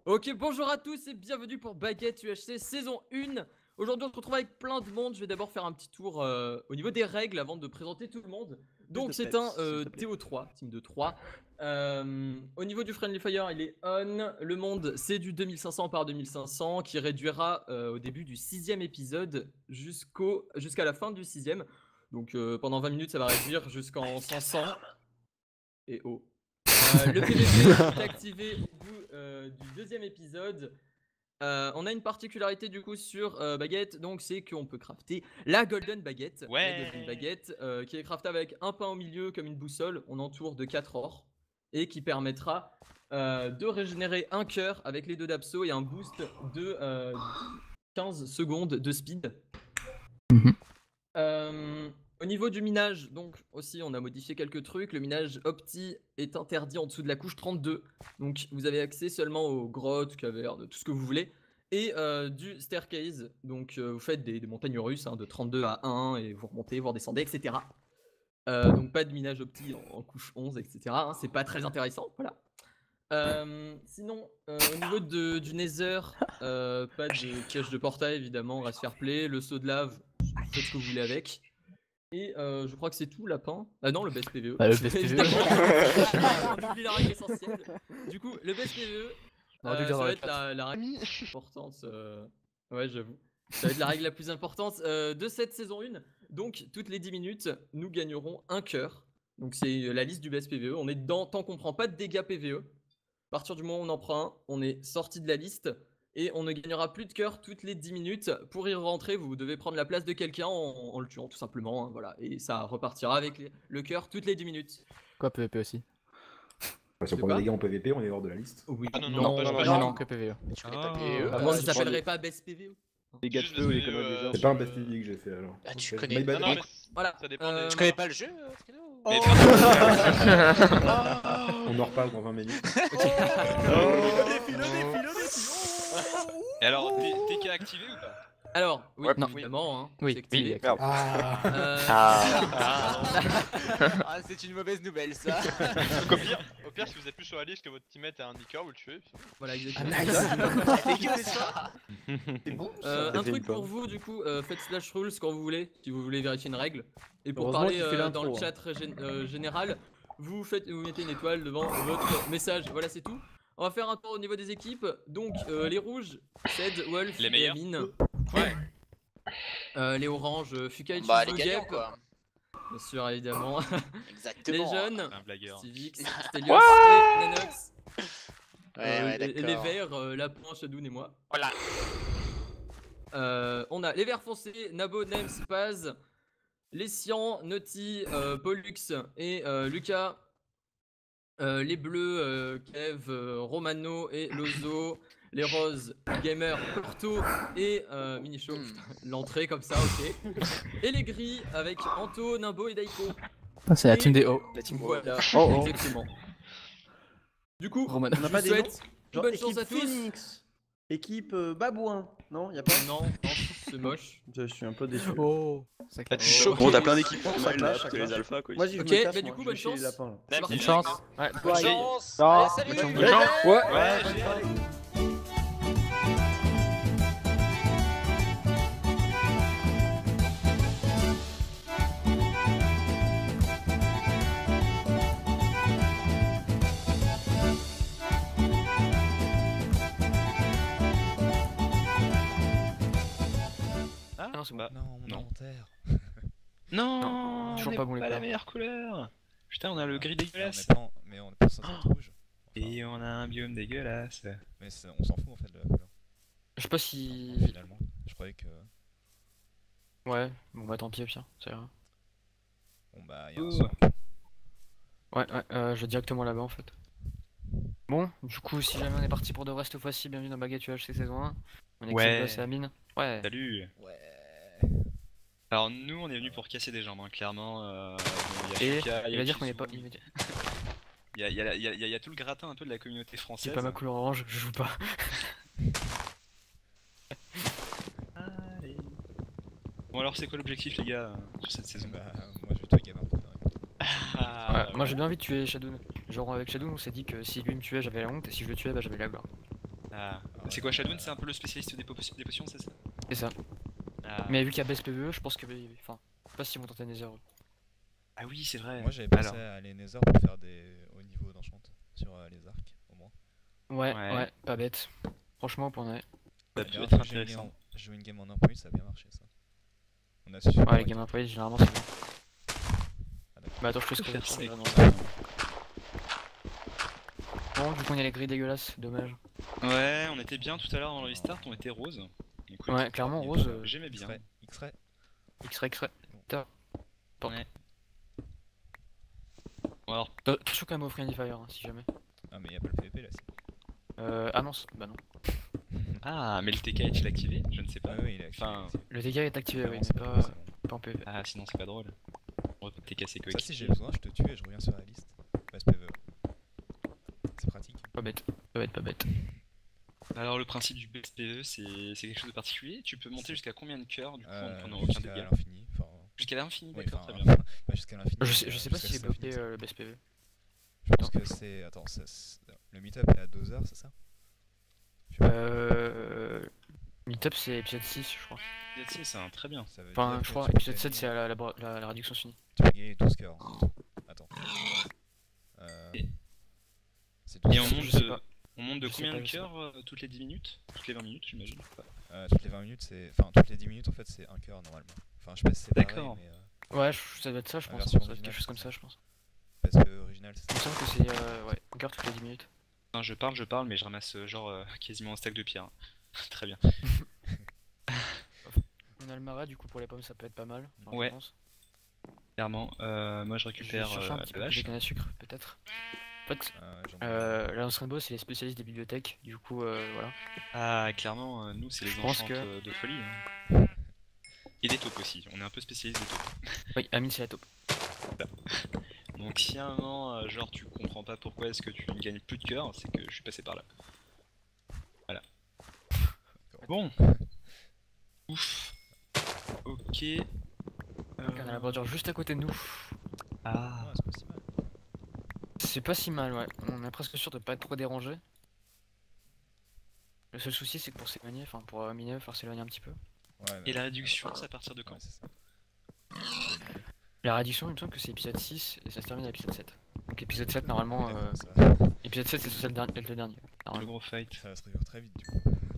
Ok, bonjour à tous et bienvenue pour Baguette UHC saison 1. Aujourd'hui, on se retrouve avec plein de monde. Je vais d'abord faire un petit tour au niveau des règles avant de présenter tout le monde. Donc, c'est un TO3, team de 3. Au niveau du Friendly Fire, il est on. Le monde, c'est du 2500 par 2500 qui réduira au début du 6ème épisode jusqu'à la fin du 6ème. Donc, pendant 20 minutes, ça va réduire jusqu'en 500. Et oh. Le PVP est activé au bout du deuxième épisode. On a une particularité du coup sur Baguette, donc c'est qu'on peut crafter la Golden Baguette. Ouais. La Golden Baguette qui est craftée avec un pain au milieu comme une boussole, on entoure de 4 ors et qui permettra de régénérer un cœur avec les 2 d'abso et un boost de 15 secondes de speed. Au niveau du minage, donc aussi on a modifié quelques trucs. Le minage opti est interdit en dessous de la couche 32. Donc vous avez accès seulement aux grottes, cavernes, tout ce que vous voulez. Et du staircase, donc vous faites des montagnes russes de 32 à 1 et vous remontez, vous redescendez, etc. Donc pas de minage opti en couche 11, etc. C'est pas très intéressant, voilà. Sinon, au niveau du Nether, pas de piège de portail évidemment, reste fair play. Le saut de lave, faites ce que vous voulez avec. Et je crois que c'est tout, lapin. Ah non, le best PVE. Ah, le best PVE. On oublie la règle essentielle. Du coup, le best PVE, ça va être la règle importante. Ouais, j'avoue. Ça va être la règle la plus importante de cette saison 1. Donc, toutes les 10 minutes, nous gagnerons un cœur. Donc, c'est la liste du best PVE. On est dedans tant qu'on prend pas de dégâts PVE. À partir du moment où on en prend un, on est sorti de la liste. Et on ne gagnera plus de cœur toutes les 10 minutes. Pour y rentrer, vous devez prendre la place de quelqu'un en le tuant, tout simplement. Voilà. Et ça repartira avec le cœur toutes les 10 minutes. Quoi, PVP aussi? Si on prend des dégâts en PVP, on est hors de la liste. Oui. Ah non, que PVE. Tu connais pas PVE? Comment ça s'appellerait pas Best PVE? Les gars de feu ou les commandes des C'est pas un best PV que j'ai fait alors. Ah, tu connais. My bad. Voilà. Ça dépend des... Tu connais pas le jeu, Fredo? Mais On en reparle dans 20 minutes. Et alors, TK activé ou pas? Alors, oui, Ouais, non. évidemment. Hein, Oui, c'est activé. oui. Ah, c'est une mauvaise nouvelle ça. Donc au pire, si vous êtes plus sur la liste que votre teammate est un niqueur, vous le tuez. Voilà, exactement. C'est bon. Un truc pour vous, du coup, faites slash rules quand vous voulez, si vous voulez vérifier une règle. Et pour Heureusement parler qu'il fait dans l'intro, le chat général, vous mettez une étoile devant votre message. Voilà, c'est tout. On va faire un tour au niveau des équipes. Donc, les rouges, Ced, Wolf Les et meilleurs. Amine. Ouais. Les oranges, Fukai, Bah, les Chizo, gagnants Gep. quoi. Bien sûr, évidemment. Exactement. Les jeunes, Un blagueur. Civix, Stelios et Nanox. Ouais, Et les d'accord. verts, Lapin, Shadoun et moi. Voilà. On a les verts foncés, Nabo, Nems, Paz, les Cyan, Naughty, Pollux et Lucas. Les bleus, Kev, Romano et Lozo. Les roses, Gamer, Porto et Minicho. L'entrée comme ça, ok. Et les gris avec Anto, Nimbo et Daiko. Ah, c'est la team des hauts. La team voilà, Oh. exactement. Du coup, Roman. On n'a pas je des vous noms souhaite Genre bonne chance équipe à tous. Phoenix, équipe Babouin. Non, y a pas. Non, c'est moche. Je suis un peu déçu. Oh, ça T'as claque. choqué. Bon, t'as plein d'équipes Ça normales, clash, là, ça que les clash. alphas quoi. Moi, je Ok, me casse, bah, moi, du coup, je bonne vais chez les chance. lapins, là. Même Bonne si- chance. Ouais. Bonne chance. Ah. Allez, salut. Bonne chance. Ouais. Ouais, Ah non, c'est bon. bah, Non, mon non. inventaire. Non, toujours on est pas bon, les la couleurs. meilleure couleur. Putain, on a le gris dégueulasse. Mais on est pas censé être rouge. Et on a un biome dégueulasse. Mais on s'en fout en fait de la couleur. Je sais pas si. Finalement, je croyais que. Ouais, bon bah tant pis, pire, ça ira. Bon bah, il y a un Ouh. swap. Ouais, je vais directement là-bas en fait. Bon, du coup, si jamais on est parti pour de vrai cette fois-ci, bienvenue dans Baguette UHC saison 1. On est Ouais. Xelbas et Amine. Ouais. Salut. Ouais. Alors nous, on est venu pour casser des jambes, hein, clairement. Bon, Et Fuka, il va dire qu'on est pas. Chizu. Il va dire- Il y a tout le gratin un peu de la communauté C'est française. pas ma couleur orange, je joue pas. Allez. Bon alors c'est quoi l'objectif les gars sur cette saison? Bah, moi je vais tuer Gamer. Ah, Ouais, moi j'ai bien envie de tuer Shadow. Genre avec Shadow, on s'est dit que si lui me tuait, j'avais la honte, et si je le tuais, bah j'avais la gloire. Ah. Ah C'est ouais, quoi Shadoun, c'est un peu le spécialiste des potions, c'est ça? C'est ça. Ah. Mais vu qu'il y a baisse PvE, je pense que. Enfin, je sais pas s'ils vont tenter Nether. Ah oui, c'est vrai. Moi j'avais pensé Alors. à aller Nether pour faire des hauts niveaux d'enchant sur les arcs, au moins. Ouais, Ouais. ouais, pas bête. Franchement, pour Ça peut D'ailleurs, être jouer une game intéressant. jouer une game en 1 ça a bien marché ça. On a su. Ouais, les games employés, généralement, c'est bien. Ah, d'accord. Bah, attends, je te Faut scroll faire ça. ça déjà, avec non. Bon, du coup, on a les grilles dégueulasses, dommage. Ouais, on était bien tout à l'heure dans le restart, on était rose. Écoute, Ouais, clairement, Il est rose, pas mal. j'aimais bien. X-ray. X-ray, X-ray. Putain. Porte. Ouais. Bon, alors, Attention quand même au Friendly Fire, hein, si jamais. Ah mais y'a pas le PVP là si. Ah non, bah non. ah, mais le TK est-il activé? Je ne sais Ah pas. oui il est activé. Enfin, Le dégât est activé, oui, Vraiment, mais c'est pas, c'est bon. pas en PvP. ah, sinon c'est pas drôle. On va TK ses Ça coéquipiers. si j'ai besoin je te tue et je reviens sur la liste. Base PVE. C'est pratique. Pas bête. Pas bête, pas bête. Alors, le principe du BSPE, c'est quelque chose de particulier. Tu peux monter jusqu'à combien de cœurs du coup en prenant aucun Jusqu'à dégât? l'infini. Enfin, Jusqu'à l'infini, oui, d'accord, enfin, très bien. pas jusqu'à l'infini. Je sais pas si jusqu'à c'est l'infini, bloqué ça. le best PV. Je pense que c'est. Attends, le meet-up est à 2 heures, c'est ça? Je sais pas. Meetup c'est épisode 6, je crois. BSPE, c'est un très bien. Ça veut Enfin, dire je que crois, tu peux épisode 7 gagner- c'est la réduction finie. Tu peux gagner 12 cœurs. Attends. Et- C'est Et 12 on Je monte sais de, pas. on monte de Je sais combien pas, de je sais cœurs toutes les 10 minutes? Toutes les 20 minutes, j'imagine. Toutes les 20 minutes, c'est. Enfin, toutes les 10 minutes, en fait, c'est un cœur normalement. Enfin, je sais pas si c'est pareil, D'accord. mais. Ouais, ça doit être ça, je La pense. version Ça doit être quelque originale, chose comme c'est ça, ça. je pense. Parce que original, c'est Il me ça. semble que c'est ouais, un quart toutes les 10 minutes. Non, je parle, mais je ramasse quasiment un stack de pierre. Très bien. On a le marais, du coup pour les pommes ça peut être pas mal. Enfin, Ouais. Je pense. Clairement. Moi, je Je vais récupère chercher un petit peu la plus de vache. canne à sucre, peut-être. En fait, J'en ai- Lance Rainbow c'est les spécialistes des bibliothèques, du coup voilà. Ah, clairement, nous, c'est les Je pense enchantes que- de folie. Hein. Et des taupes aussi. On est un peu spécialiste des taupes. Oui, Amine c'est la taupe. Donc, si à un moment, genre, tu comprends pas pourquoi est-ce que tu ne gagnes plus de cœur, c'est que je suis passé par là. Voilà. Bon. Ouf. Ok. On a la bordure juste à côté de nous. Ah. Ouais, c'est pas si mal. C'est pas si mal, ouais. On est presque sûr de pas être trop dérangé. Le seul souci c'est que pour s'éloigner, enfin pour miner, il va falloir s'éloigner un petit peu. Ouais, Et bah, la réduction, c'est à partir de quand? ouais, c'est ça. La réduction, il me semble que c'est épisode 6 et ça se termine à épisode 7. Donc épisode 7 normalement, D'accord, ça, épisode 7 c'est censé être le dernier. Le Normalement. gros fight. ça va se réduire très vite du coup.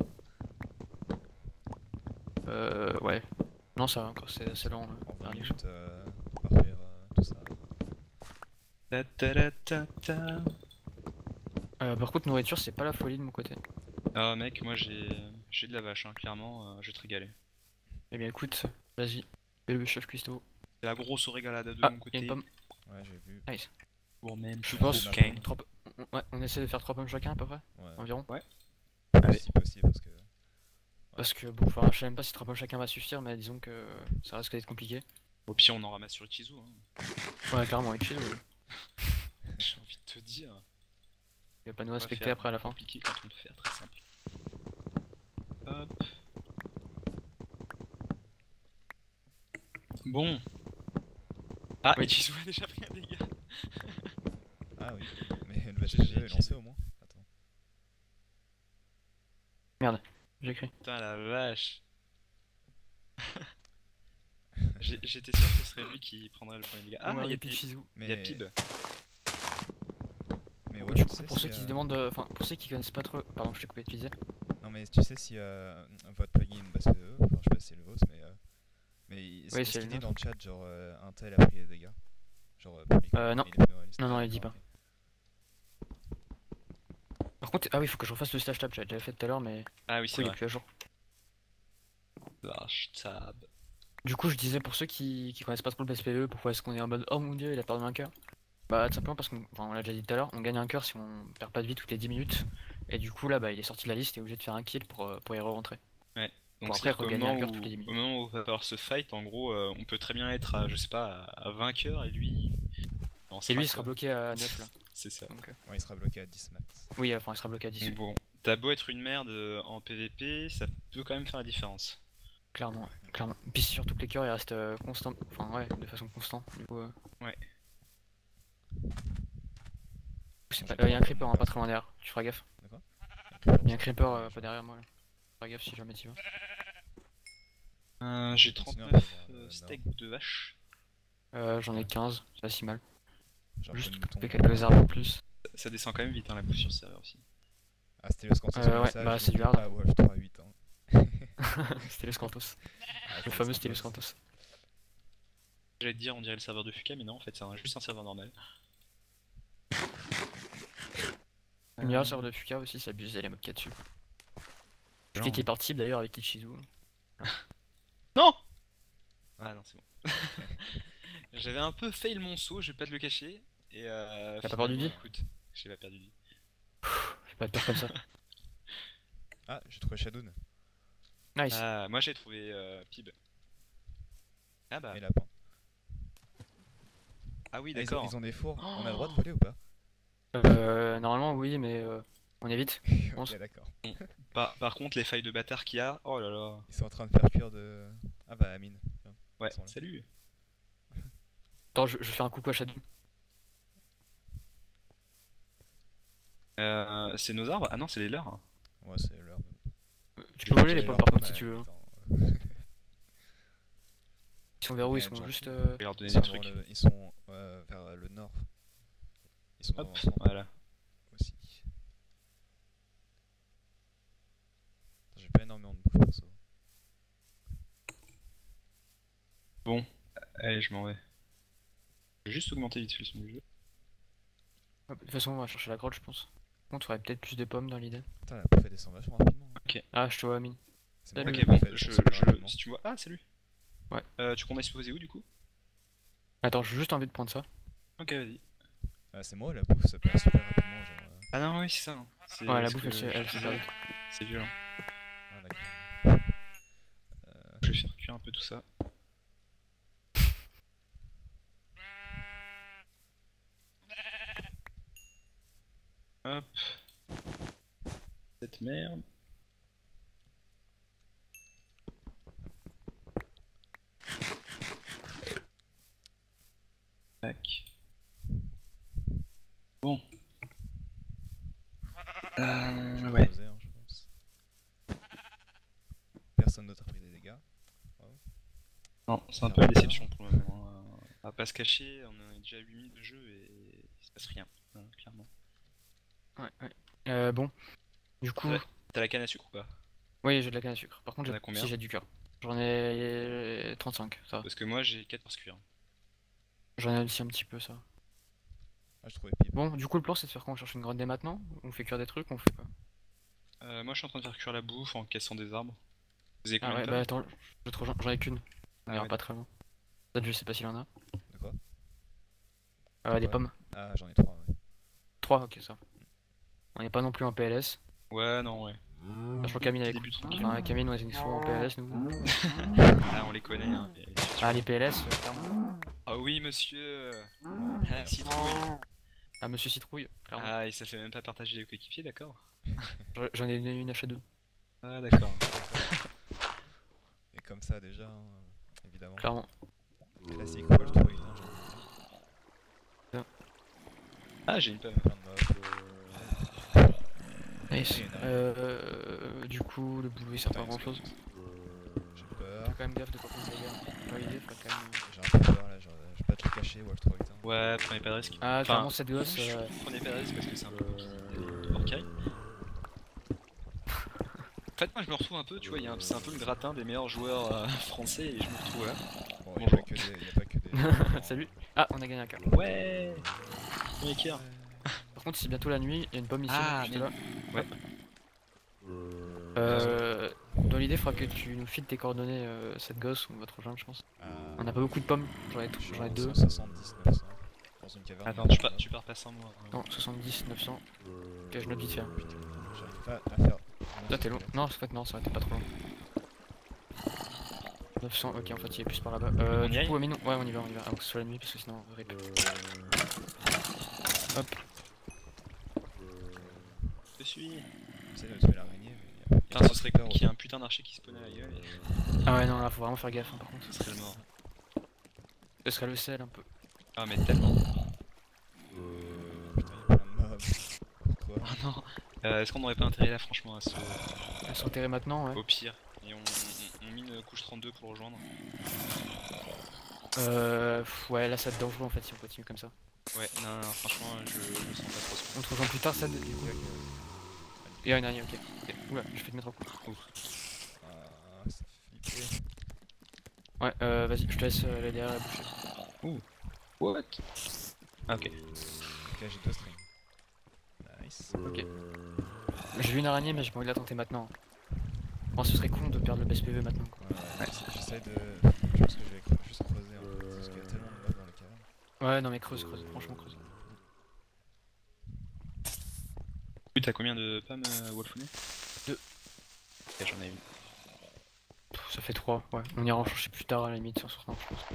Ouais. Non ça va encore, c'est assez long. En la 20 réduction. minutes, parfaire tout ça. Ta ta ta ta ta. Par contre nourriture c'est pas la folie de mon côté. Ah mec, moi j'ai de la vache, hein, clairement, je vais te régaler. Eh bien écoute, vas-y, fais le chef cuistot. C'est la grosse régalade de Ah, mon il y a côté. une pomme. Ouais, j'ai vu. Nice. Pour même Je tout pense coquin. ouais, on essaie de faire 3 pommes chacun à peu près, Ouais. environ. Allez. Si possible, parce que. Parce que bon, enfin, je sais même pas si 3 pommes chacun va suffire, mais disons que ça risque d'être compliqué. Au pire, on en ramasse sur Ichizu. Hein. Ouais, clairement, avec Chill, J'ai envie de te dire. il va pas nous On va respecter faire après à la fin. compliqué quand on peut faire très simple. Hop. Bon. Ah, Oui. Ichizu a déjà pris un dégât. Ah oui, mais le match est lancé au moins. Attends. J'ai écrit. Putain la vache. J'étais sûr que ce serait lui qui prendrait le premier dégât. Ah, il y a Pib. Pichizu. Il y a Pib. Mais ouais, Du tu coup, sais pour si, ceux qui se demandent, enfin, pour ceux qui connaissent pas trop. Pardon, je t'ai coupé, tu disais. Non mais tu sais si votre plugin basse PE, enfin je sais pas si c'est le vôtre, mais Oui, est-ce c'est qu'il le dit nôtre. dans le chat genre un tel a pris les dégâts? Genre publiquement, Non. il est plus réaliste. Non, il dit D'accord, pas. Par contre, ah oui, faut que je refasse le slash tab, j'avais déjà fait tout à l'heure, mais Ah oui, du coup, c'est il est vrai. plus à jour. Slash tab. Du coup, je disais pour ceux qui connaissent pas trop le BSPE, pourquoi est-ce qu'on est en mode oh mon dieu, il a perdu un cœur? Bah, tout simplement parce qu'on, enfin, on l'a déjà dit tout à l'heure, on gagne un cœur si on perd pas de vie toutes les 10 minutes. Et du coup, là, bah, il est sorti de la liste et est obligé de faire un kill pour y re-rentrer. Donc Bon, c'est après, regagner un cœur toutes les 10 au minutes. moment où on va falloir se fight, en gros, on peut très bien être à, je sais pas, à 20 cœurs et lui... en Et lui, il 5, sera quoi. bloqué à 9 là. C'est ça. Donc, Ouais, il sera bloqué à 10 max. oui, enfin, il sera bloqué à 10. Donc bon, t'as beau être une merde en PVP, ça peut quand même faire la différence. Clairement, clairement. Puis surtout que les cœurs ils restent constants, enfin ouais, de façon constante. Du coup, Ouais. Il y a un creeper hein, pas très loin derrière, tu feras gaffe. Il y a un creeper pas derrière moi là. Pas gaffe si jamais t'y vas. J'ai Continue à 39 voir, steaks de vache. J'en ai 15, c'est pas si mal. J'ai un peu Juste de mouton. couper quelques arbres en plus. Ça descend quand même vite hein, la bouffe sur le serveur aussi. Ah, c'était le Scantos Ouais, message, bah, c'est du n'oublie hard. pas Wolf 3.8 hein. Stylus Cantos. Ah, Le fameux Stylus Cantos. J'allais te dire on dirait le serveur de Fuka mais non en fait c'est juste un serveur normal. Il y a un serveur de Fuka aussi, c'est abusé les mobs qu'il y a dessus. Fuka qui est parti d'ailleurs avec Ichizu. Non. Ah non c'est bon. J'avais un peu fail mon saut, je vais pas te le cacher. Et T'as pas perdu de vie? Écoute, j'ai pas perdu de vie. J'ai pas de peur comme ça. Ah, j'ai trouvé Shadoun Nice. Ah, moi j'ai trouvé Pib. Ah bah. et Lapin. Ah oui Ah, d'accord. ils ont des fours, on a le droit de voler ou pas? Normalement oui, mais on évite. Ok, d'accord. Par contre les failles de bâtard qu'il y a, oh là là. Ils sont en train de faire cuire de... Ah bah, Amine. Tiens, Ouais, ils sont là. salut. Attends, je fais un coucou à Shadow. C'est nos arbres? Ah non, c'est les leurs. Hein. Ouais, c'est leur... Tu peux voler les pommes par contre si Ouais, tu veux. attends, Ils sont vers où? Ils Ouais, sont genre, juste. Je vais leur donner Ils des sont, trucs. ils sont vers le nord. Ils sont Hop, dans le centre voilà. aussi. Attends, j'ai pas énormément de bouffe perso. Bon, allez, je m'en vais. Je vais juste augmenter vite fait le son du jeu. De toute façon, on va chercher la grotte, je pense. Par contre, il faudrait peut-être plus de pommes dans l'idée. Putain, la bouffe elle descend vachement rapidement. Hein. Ah, je te vois, Amine. C'est moi Ok, qui Ok, ai bon, fait descendre super rapidement. si tu vois. Ah, salut. Ouais. Tu comptes exposer où du coup? Attends, j'ai juste envie de prendre ça. Ok, vas-y. Ah, c'est moi, la bouffe ça passe super rapidement. Genre, Ah non, oui, c'est ça. Hein. Ouais, la parce bouffe, que elle se perd. c'est violent. Ah, d'accord. Je vais faire cuire un peu tout ça. Hop. Cette merde. Tac. Bon. Je vais Ouais. poser, hein, je pense. Personne d'autre a pris des dégâts. Non, c'est un peu la déception pour le moment. On va pas se cacher, on a déjà 8 minutes de jeu et il se passe rien, hein, clairement. Ouais. Bon. Du coup. Ouais. T'as la canne à sucre ou pas? Oui, j'ai de la canne à sucre. Par contre, T'en as combien? si j'ai du cœur. J'en ai 35, ça va. Parce que moi j'ai 14 cuirs. J'en ai aussi un petit peu, ça. Ah, je trouvais pire. Bon, du coup, le plan, c'est de faire quoi? On cherche une grotte dès maintenant? On fait cuire des trucs? On fait quoi? Moi je suis en train de faire cuire la bouffe en cassant des arbres. Vous avez Ah combien ouais, de bah pommes? attends, j'en ai qu'une. On Ah ira ouais. pas très loin. Peut-être, je sais pas s'il en a. De quoi? Des Ouais. pommes. Ah, j'en ai 3, ouais. 3, ok, ça. On n'est pas non plus en PLS. Ouais, non, ouais. Sachant Camille avec. Début tranquille. Enfin, Camille, on est souvent en PLS, nous. Ah, on les connaît. Hein. Ah, les PLS, clairement. Ah oui, monsieur. Ah, citrouille. Ah, monsieur Citrouille, clairement. Ah, et ça fait même pas partager les coéquipiers, d'accord? J'en ai une H2. Ah, d'accord. Et comme ça, déjà, hein, évidemment. Clairement. Classique, Wolf 3.8, hein, j'ai envie Ah, j'ai une pomme. de dire. Plein de mobs. Nice. Et Du coup, le boulot il sert pas à grand chose. J'ai Fais peur. quand même gaffe de pas prendre des gars. Dans l'idée, faut quand même. J'ai un peu peur là, genre, je vais pas te le cacher, Wolf 3.8. Hein. Ouais, prenez pas de risque. Ah, Enfin, clairement, cette gosse. Prenez pas de risque parce que c'est un peu compliqué de hors carry. En fait, moi je me retrouve un peu, tu vois, c'est un peu le gratin des meilleurs joueurs français et je me retrouve là. Bon, Bonjour. y a pas que des. Salut. Ah, on a gagné un quart. Ouais. Premier kill. Par contre, c'est bientôt la nuit, il y a une pomme ici, Ah, juste mais- là. Ouais. Dans l'idée, il faudra que tu nous files tes coordonnées, cette gosse, ou on va te rejoindre, je pense. On n'a pas beaucoup de pommes, j'en ai 2. 170, 900. Dans une caverne. Attends, tu pars pas sans moi. Non, 70, 900. Ok, je note vite fait. hein. Putain, j'arrive pas à faire. Là, t'es long. Non, en fait, non, ça t'es pas trop long. 900, ok, en fait, il est plus par là-bas. On y Du aille coup, mais non, ouais, on y va, avant que ce soit la nuit, parce que sinon, rip. Hop. Je suis. J'essaie de tuer l'araignée, mais. Putain, ce serait cool qu'il y ait un putain d'archer qui spawnait à la gueule et Ah ouais, non, là, faut vraiment faire gaffe, hein, par contre. ce serait le mort. Ce serait le sel, un peu. Ah, mais tellement. Putain, y'a plein de mobs. Pourquoi? Ah non. Est-ce qu'on n'aurait pas intérêt là franchement à se... Elles sont enterrées maintenant, ouais. Au pire, et on mine couche 32 pour le rejoindre. Ouais, là ça va être dangereux en fait si on continue comme ça. Ouais, non, franchement, je sens pas trop ça. On te rejoint plus tard, ça. Du coup. Il y a une araignée, ok. Oula, je vais te mettre au coup. Ah, c'est flippé. Ouais, vas-y, je te laisse aller derrière la bouche. What? Ah, ok. Ok, j'ai 2 strings. Nice. Ok. J'ai vu une araignée, mais j'ai pas envie de la tenter maintenant. Bon, ce serait con de perdre le BSPV maintenant. Quoi. Ouais, j'essaie de. Je pense que je vais juste creuser en fait, parce qu'il y a tellement de mobs dans la caverne. Ouais, non mais creuse, franchement creuse. T'as combien de PAM, Wolfounet? 2. Ok, j'en ai une. Ça fait 3, ouais. On ira en chercher plus tard à la limite si on se retrouve, je pense.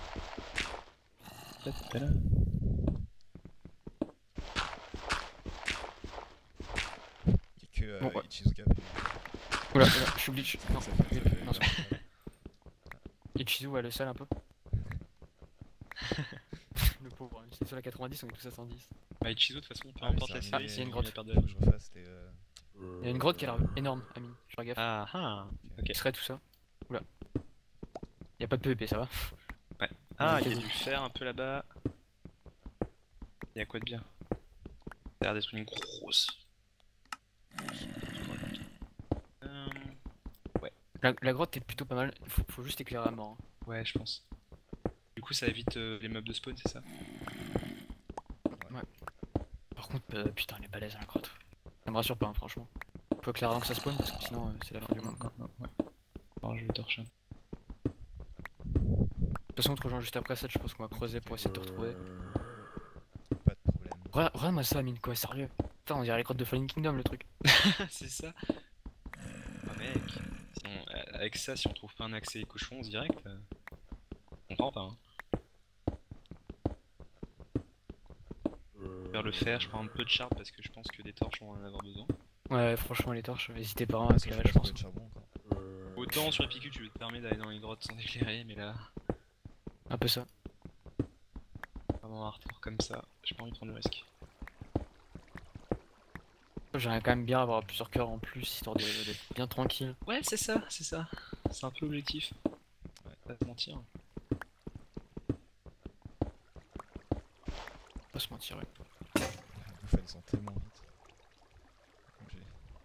Il y a que Bon, ouais. Ichizuka. Oula, je suis obligé. Non, Ça fait- non, c'est bon. Ichizu, elle le sale un peu. Le pauvre, c'est sur la 90, on est tous à 110. Bah, Ichizo, de toute façon, peu Ah, mais importe c'est la un série, il y a une il grotte. a perdu Faut la que je refasse les. Il y a une grotte qui a l'air énorme, Amine, fais gaffe. Ah ah, ok. Qui serait tout ça? Oula. Y'a pas de PVP, ça va? Ah, Ouais, il y a vas-y. du fer un peu là-bas. Il y a quoi de bien? Ça a l'air d'être une grosse. La grotte est plutôt pas mal, faut juste éclairer à mort. Hein. Ouais, je pense. Du coup, ça évite les mobs de spawn, c'est ça? Par contre, putain, elle est balèze la grotte. Ça me rassure pas, hein, franchement. Faut éclairer avant que ça spawn parce que sinon c'est la fin du monde quoi. Ouais. Alors, je vais torcher. De toute façon, on te rejoint juste après ça, je pense qu'on va creuser pour essayer de te retrouver. Pas de problème. Regarde-moi ça, Amine, quoi, sérieux. Putain, on dirait les grottes de Fallen Kingdom le truc. C'est ça. Ah, mec. Sinon, avec ça, si on trouve pas un accès cochon direct, on comprend pas. Hein. Vers le fer, je prends un peu de charbon parce que je pense que des torches vont en avoir besoin. Ouais, franchement, les torches, n'hésitez pas à Parce que éclairer, je pas pense. trouvé de charbon encore. Autant sur Epicu, tu te permets d'aller dans les grottes sans éclairer, mais là, Un peu ça. vraiment hardcore comme ça, j'ai pas envie de prendre le risque. J'aimerais quand même bien avoir plusieurs cœurs en plus, histoire d'être bien tranquille. Ouais, c'est ça, c'est ça. C'est un peu l'objectif. Ouais. Pas te mentir. Pas se mentir, ouais. La bouffe elle descend tellement vite. J'ai-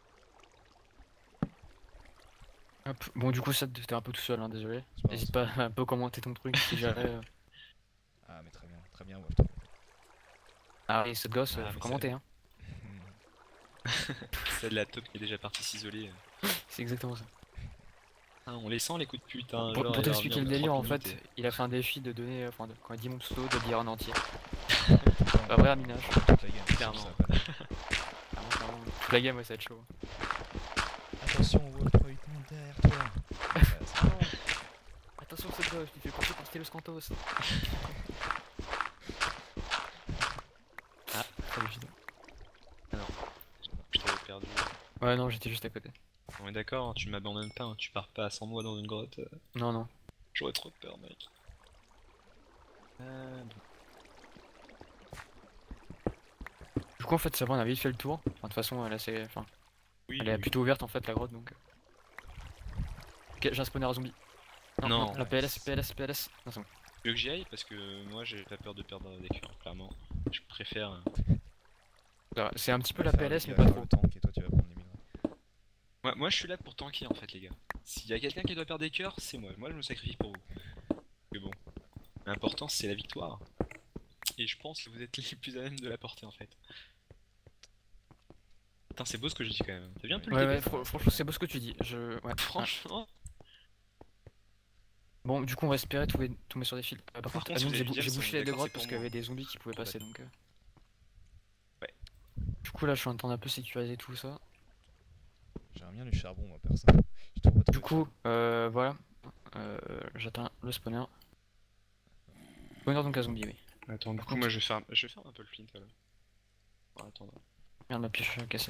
Hop. Bon, du coup, ça, t'es un peu tout seul, hein, désolé. c'est pas grave, N'hésite pas à un peu commenter ton truc si jamais. Ah, mais très bien, Wolf. Ah oui, cette gosse, Ah, mais faut ça- commenter, hein. C'est de la top qui est déjà partie s'isoler. C'est exactement ça. Ah, on les sent les coups de pute. Hein, Pour genre, il va t'expliquer le revenir délire, dans en 30 fait, minutes il a fait un défi de donner, enfin, quand il dit mon pseudo, de le dire en entier. Pas Pas vrai, Aminage. toute la game, Clairement. ça, pas mal. Clairement. Toute la game, ouais, ça va être chaud. Attention, Wolf, il monte derrière toi. Attention, cette gosse, il fait passer par Stelos Cantos. Ah. Très évident. Je t'avais perdu. Ouais, non, j'étais juste à côté. On est d'accord, hein, tu m'abandonnes pas, hein, tu pars pas sans moi dans une grotte. Non, non. J'aurais trop peur, mec. Du coup, en fait, ça va, on a vite fait le tour. Enfin, de toute façon, elle est assez. Enfin, Oui, elle est plutôt ouverte en fait, la grotte donc. Ok, j'ai un spawner à zombie. Non. La PLS, PLS, PLS. Non, c'est bon. Tu veux que j'y aille parce que moi j'ai pas peur de perdre des cœurs, clairement. Je préfère. C'est un petit peu la Faire PLS, le mais gars pas dans trop. le tank et toi tu vas prendre les minerais. Moi je suis là pour tanker en fait, les gars. S'il y a quelqu'un qui doit perdre des cœurs, c'est moi. Moi je me sacrifie pour vous. Mais bon, l'important c'est la victoire. Et je pense que vous êtes les plus à même de la porter en fait. Putain, c'est beau ce que je dis quand même. T'as bien un peu le Ouais, début. ouais, franchement, c'est beau ce que tu dis. Ouais. Franchement. Bon, du coup, on va espérer tomber sur des fils. Par contre, contre, si Amine, vous avez le j'ai diams, bouché les deux d'accord, grottes c'est parce pour qu'il y moi. avait des zombies qui pouvaient passer donc. Ouais. Du coup, là, je suis en train d'un peu sécuriser tout ça. J'aimerais bien du charbon, moi, perso. Je trouve pas Du coup, voilà. J'atteins le spawner. Spawner donc à zombie, oui. Attends, du coup, moi je vais faire un peu le flint alors. On va attendre. Merde, ma pioche cassée.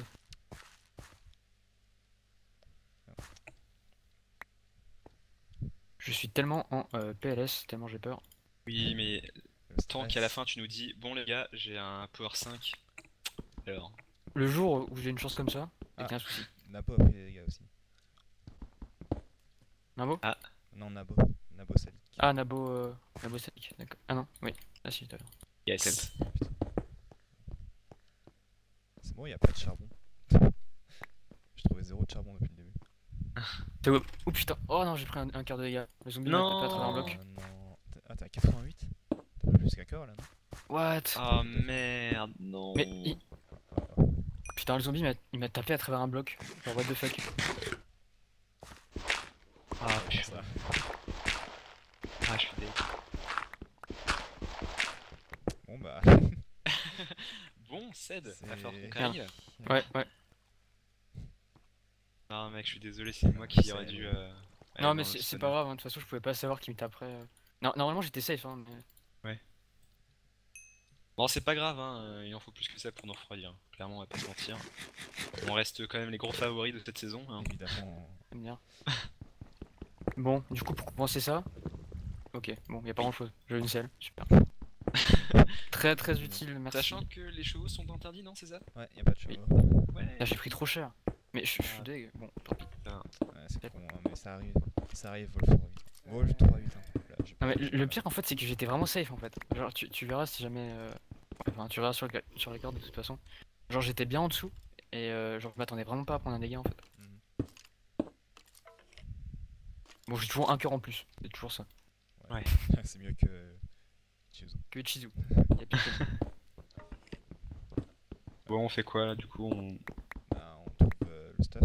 Je suis tellement en PLS, tellement j'ai peur. Oui, mais le tant stress. qu'à la fin tu nous dis, bon les gars, j'ai un power 5. Alors, Le jour où j'ai une chance comme ça, avec un souci. Nabo a pris des dégâts aussi. Nabo Non, Nabo. Nabo Salik. Ah, Nabo Salik, d'accord. Ah non, oui. Ah si, tout à l'heure. Yes. C'est bon, il a pas de charbon. J'ai trouvé 0 de charbon depuis le début. T'es où? Oh putain, oh non, j'ai pris un quart de dégâts. Le zombie m'a tapé à travers un bloc. Non. Ah, t'es à 88? T'as pas plus qu'un corps là, non? What? Oh merde, non. Mais putain, le zombie il m'a tapé à travers un bloc. Genre, what the fuck? Ah putain. Ça. Ah, je suis deg. Bon bah. Bon, Ced, C'est- va falloir qu'on carry là. Ouais. Non mec, je suis désolé, c'est moi qui C'est- aurais dû... aller Non, mais dans le c'est spawn. pas grave, hein. De toute façon, je pouvais pas savoir qui me taperait. Non, normalement, j'étais safe, hein. Mais... Bon, c'est pas grave, hein, il en faut plus que ça pour nous refroidir. Clairement, on va pas se mentir. On reste quand même les gros favoris de cette saison. Hein. Évidemment. J'aime bien. Bon, du coup, pour compenser ça. Ok, bon, y a pas grand chose. J'ai une selle, super. Très utile, merci. Sachant que les chevaux sont interdits, non, c'est ça? Ouais, y'a pas de chevaux. Ouais. Là, j'ai pris trop cher. Mais je suis Ah. deg. Bon, tant pis. Ouais, c'est con, hein, mais ça arrive. Ça arrive, Wolf 3-8. Wolf 3-8. Hein. Là, j'ai Non, pas- mais le pire, en fait, c'est que j'étais vraiment safe, en fait. Genre, tu verras si jamais. Enfin, tu verras sur les cartes de toute façon. Genre, j'étais bien en dessous. Et genre, je m'attendais vraiment pas à prendre un dégât, en fait. Mhm. Bon, j'ai toujours un cœur en plus. C'est toujours ça. Ouais. C'est mieux que. Chizu. Que Chizu. Y a pire que lui. Bon, on fait quoi là, du coup on... Bah, on trouve le stuff.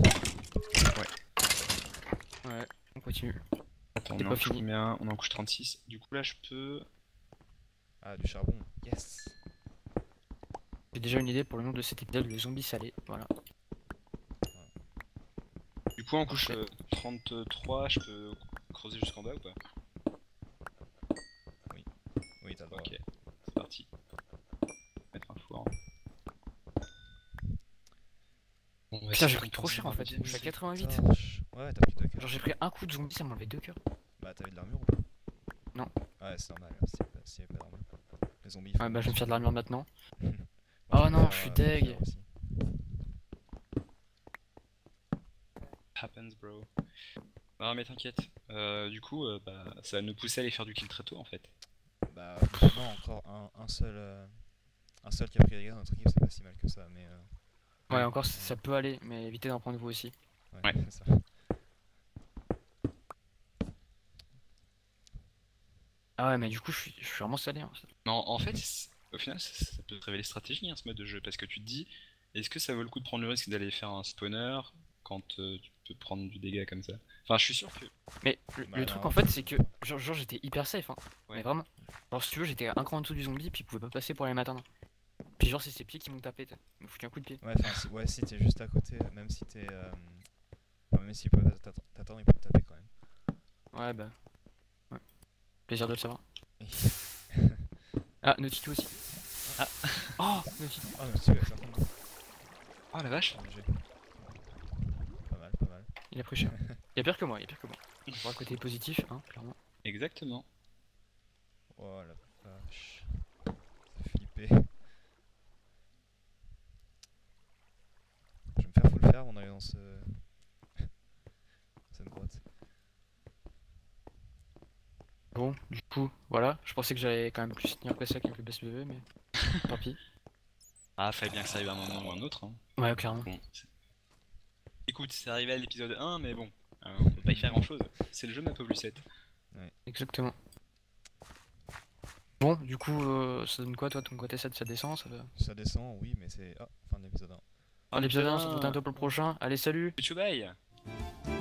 Ouais, on continue. Attends, on C'est est pas en couche fini. combien? On est en couche 36. Du coup là, je peux... Ah, du charbon. Yes. J'ai déjà une idée pour le nom de cet épisode, le zombie salé. Voilà. Du coup en couche Ok. 33, je peux creuser jusqu'en bas ou pas? Oui, t'as le droit. Ok, c'est parti. Mettre un four. Bon, on va Putain, essayer j'ai de pris trop compenser cher en le fait. deuxième. Je suis à 88. Ouais, t'as pris 2 cœurs. Genre, j'ai pris un coup de zombie, ça m'a enlevé 2 cœurs. Bah, t'avais de l'armure ou pas? Non. Ouais, c'est normal, hein, s'il y avait pas d'armure. Les zombies. Ouais, bah, je vais me faire de l'armure maintenant. Moi, Oh vais non, faire, je suis mon deg. cœur aussi. Happens, bro. Non, mais t'inquiète. Du coup, bah, ça va nous pousser à aller faire du kill très tôt en fait. Bah, non, encore un seul qui a pris les gars dans notre équipe, c'est pas si mal que ça, mais. Ouais, encore ça peut aller, mais évitez d'en prendre vous aussi. Ouais. c'est ça. Ah ouais, mais du coup, je suis vraiment salé. Hein. Mais en fait, au final, ça peut te révéler stratégie hein, ce mode de jeu parce que tu te dis, est-ce que ça vaut le coup de prendre le risque d'aller faire un spawner quand tu peux prendre du dégât comme ça? Enfin, je suis sûr que. Mais Bah, le truc non, en fait, c'est que genre j'étais hyper safe. Hein. Ouais. Mais vraiment. Genre, si tu veux, j'étais un cran en dessous du zombie, puis il pouvait pas passer pour aller m'atteindre. Puis genre, c'est ses pieds qui m'ont tapé. Il m'a foutu un coup de pied. Ouais, enfin, si t'es juste à côté, même si t'es. Enfin, même s'il peut t'attendre, il peut te taper quand même. Ouais, bah. Ouais. Plaisir de le savoir. Ah, Naughty aussi. Ah. Oh, Naughty. Ah, mais tu es certain. Oh la vache! Pas mal, pas mal. Il a pris cher. Y'a pire que moi, On voit le côté positif, hein, clairement. Exactement. Oh la vache. Ça fait flipper. Je vais me faire full faire avant d'aller dans cette grotte. Bon, du coup, voilà. Je pensais que j'allais quand même plus tenir que ça avec le BSPV, mais tant pis. Ah, fallait bien que ça arrive à un moment ou un autre. Hein. Ouais, clairement. Bon. Écoute, c'est arrivé à l'épisode 1, mais bon, on peut pas y faire grand chose. C'est le jeu Map plus 7. Exactement. Bon, du coup, ça donne quoi, toi, ton côté 7, ça descend ça va... Ça descend, oui, mais c'est. Ah, fin de l'épisode 1. Ah, l'épisode 1, on se retrouve bientôt pour le prochain. Allez, salut! Bye!